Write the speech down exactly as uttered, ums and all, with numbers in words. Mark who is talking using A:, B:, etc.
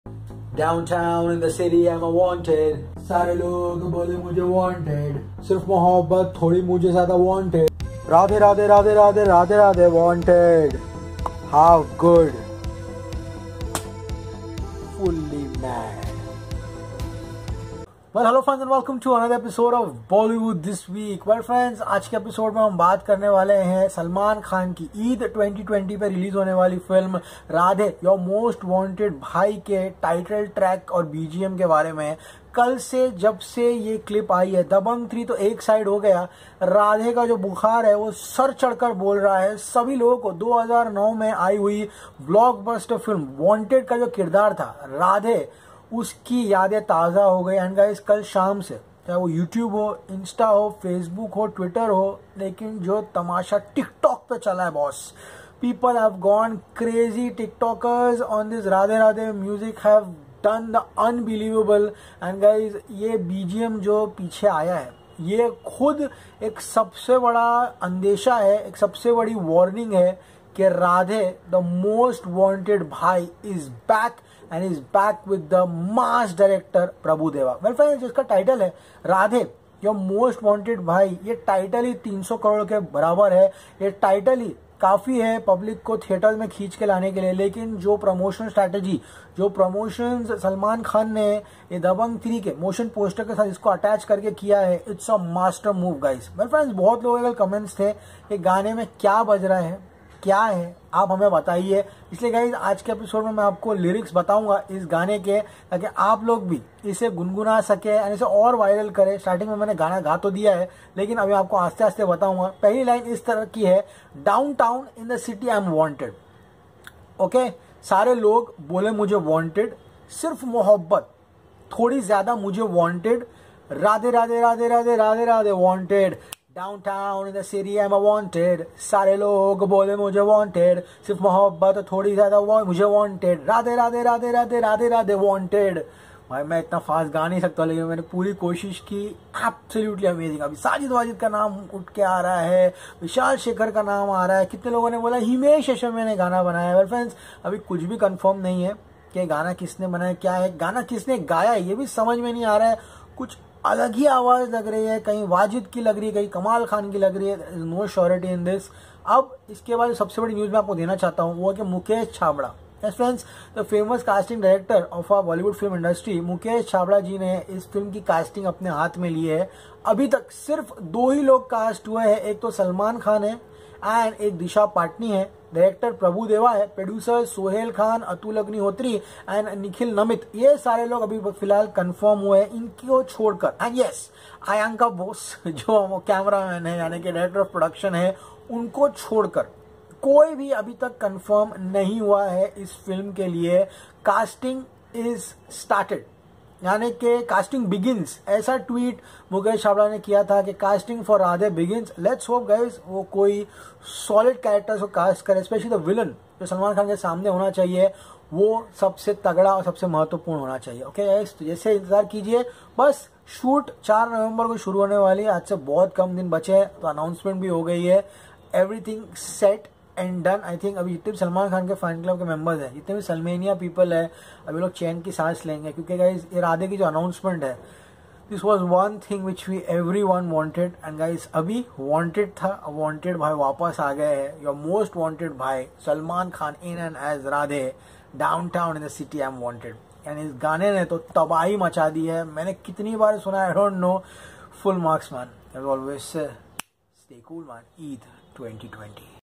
A: Downtown in the city I'm a wanted. सारे लोग बोले मुझे wanted. सिर्फ मोहब्बत थोड़ी मुझे ज्यादा wanted. Radhe Radhe Radhe Radhe Radhe Radhe wanted. How good. Fully mad. Well, hello friends and welcome to another episode of Bollywood this week. Well friends, आज के एपिसोड में हम बात करने वाले हैं सलमान खान की ईद ट्वेंटी ट्वेंटी पे रिलीज होने वाली film Radhe your most wanted Bhai के टाइटल ट्रैक और बीजीएम के बारे में। कल से जब से ये क्लिप आई है, दबंग थ्री तो एक साइड हो गया, राधे का जो बुखार है वो सर चढ़कर बोल रहा है सभी लोगों को। दो हज़ार नौ में आई हुई ब्लॉकबस्टर फिल्म वांटेड का जो किरदार था राधे, उसकी यादें ताज़ा हो गई। एंड गाइस, कल शाम से चाहे वो यूट्यूब हो, इंस्टा हो, फेसबुक हो, ट्विटर हो, लेकिन जो तमाशा टिकटॉक पे चला है boss, people have gone crazy. TikTokers on this Radhe Radhe music have done the unbelievable. And guys, ये बीजीएम जो पीछे आया है, ये खुद एक सबसे बड़ा अंदेशा है, एक सबसे बड़ी वार्निंग है कि Radhe the most wanted Bhai is back and is back with the mass director Prabhu Deva. Well friends, जिसका टाइटल है राधे योर मोस्ट वांटेड भाई, ये टाइटल ही तीन सौ करोड़ के बराबर है। ये टाइटल ही काफी है पब्लिक को थिएटर में खींच के लाने के लिए, लेकिन जो प्रमोशन स्ट्रैटेजी, जो प्रमोशन सलमान खान ने ये दबंग थ्री के मोशन पोस्टर के साथ इसको अटैच करके किया है, it's a master move guys. Well friends, बहुत लोगों के कमेंट्स थे कि गाने में क्या बज रहा है, क्या है, आप हमें बताइए। इसलिए गाइज, आज के एपिसोड में मैं आपको लिरिक्स बताऊंगा इस गाने के, ताकि आप लोग भी इसे गुनगुना सके और इसे और वायरल करें। स्टार्टिंग में मैंने गाना गा तो दिया है, लेकिन अभी आपको आस्ते आस्ते बताऊंगा। पहली लाइन इस तरह की है, downtown in the city I am wanted. Okay, सारे लोग बोले मुझे वांटेड, सिर्फ मोहब्बत थोड़ी ज्यादा मुझे wanted. Radhe Radhe Radhe Radhe Radhe Radhe wanted. Downtown in the city I am wanted. सारे लोग बोले मुझे वांटेड, सिर्फ मोहब्बत थोड़ी ज्यादा मुझे वांटेड। राधे राधे राधे राधे राधे राधे वांटेड। भाई, मैं इतना फास्ट गा नहीं सकता, लेकिन मैंने पूरी कोशिश की। Absolutely amazing. अभी साजिद वाजिद का नाम उठ के आ रहा है, विशाल शेखर का नाम आ रहा है, कितने लोगों ने बोला हिमेश रेशमिया ने गाना बनाया है। वेल फ्रेंड्स, अभी कुछ भी कंफर्म नहीं है कि गाना किसने बनाया, क्या है, गाना किसने गाया है ये भी समझ में नहीं आ रहा है। कुछ अलग ही आवाज लग रही है, कहीं वाजिद की लग रही है, कहीं कमाल खान की लग रही है। No surety in this. अब इसके बाद सबसे बड़ी न्यूज मैं आपको देना चाहता हूँ वो है कि Mukesh Chhabra, yes friends, the famous casting director of a Bollywood film industry, Mukesh Chhabra ji ने इस फिल्म की कास्टिंग अपने हाथ में ली है। अभी तक सिर्फ दो ही लोग कास्ट हुए हैं, एक तो सलमान खान है एंड एक दिशा पाटनी है। डायरेक्टर प्रभु देवा है, प्रोड्यूसर सोहेल खान, अतुल अग्निहोत्री एंड निखिल नमित। ये सारे लोग अभी फिलहाल कंफर्म हुए हैं, इनको छोड़कर। एंड यस, आयांका बोस जो कैमरामैन है, यानी कि डायरेक्टर ऑफ प्रोडक्शन है, उनको छोड़कर कोई भी अभी तक कंफर्म नहीं हुआ है इस फिल्म के लिए। कास्टिंग इज स्टार्टेड, यानी कि कास्टिंग बिगिंस, ऐसा ट्वीट मुकेश छाबड़ा ने किया था कि casting for Radhe begins. Let's hope guys वो कोई सॉलिड कैरेक्टर्स को कास्ट करे, स्पेशली द विलन जो सलमान खान के सामने होना चाहिए, वो सबसे तगड़ा और सबसे महत्वपूर्ण होना चाहिए। ओके गाइस, तो जैसे इंतजार कीजिए। बस शूट चार नवंबर को शुरू होने वाली है, आज से बहुत कम दिन बचे हैं, तो अनाउंसमेंट भी हो गई है। Everything set and done. I think अभी जितने भी सलमान खान के फैन क्लब के मेंबर्स हैं, जितने भी सलमेनिया पीपल है, अभी लोग चैन की सांस लेंगे, क्योंकि गाइस ये राधे की जो अनाउंसमेंट है, this was one thing which we everyone wanted. And guys, अभी वांटेड था, वांटेड भाई वापस आ गए हैं। Your most wanted Bhai Salman Khan in and as Radhe, downtown in the city I am wanted. यानी इस गाने ने तो तबाही मचा दी है। मैंने कितनी बार सुना, I don't know. Full marks man, always stay cool man. Eid twenty twenty.